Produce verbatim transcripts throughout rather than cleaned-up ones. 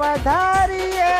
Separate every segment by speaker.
Speaker 1: पधारिए।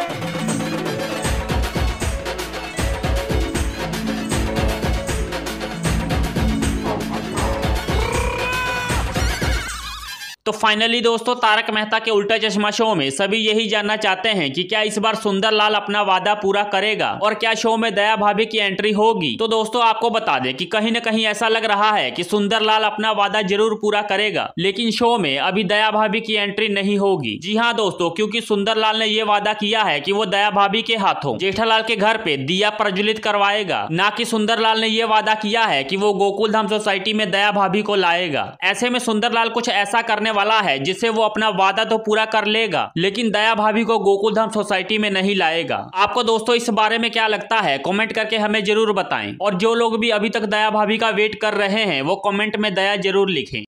Speaker 2: तो फाइनली दोस्तों, तारक मेहता के उल्टा चश्मा शो में सभी यही जानना चाहते हैं कि क्या इस बार सुंदरलाल अपना वादा पूरा करेगा और क्या शो में दया भाभी की एंट्री होगी। तो दोस्तों आपको बता दें कि कहीं न कहीं ऐसा लग रहा है कि सुंदरलाल अपना वादा जरूर पूरा करेगा, लेकिन शो में अभी दया भाभी की एंट्री नहीं होगी। जी हाँ दोस्तों, क्योंकि सुंदरलाल ने यह वादा किया है कि वो दया भाभी के हाथों जेठालाल के घर पे दिया प्रज्वलित करवाएगा, ना कि सुंदरलाल ने यह वादा किया है कि वो गोकुल धाम सोसाइटी में दया भाभी को लाएगा। ऐसे में सुंदरलाल कुछ ऐसा करने वाला है जिससे वो अपना वादा तो पूरा कर लेगा, लेकिन दया भाभी को गोकुल धाम सोसाइटी में नहीं लाएगा। आपको दोस्तों इस बारे में क्या लगता है, कमेंट करके हमें जरूर बताएं। और जो लोग भी अभी तक दया भाभी का वेट कर रहे हैं वो कमेंट में दया जरूर लिखें।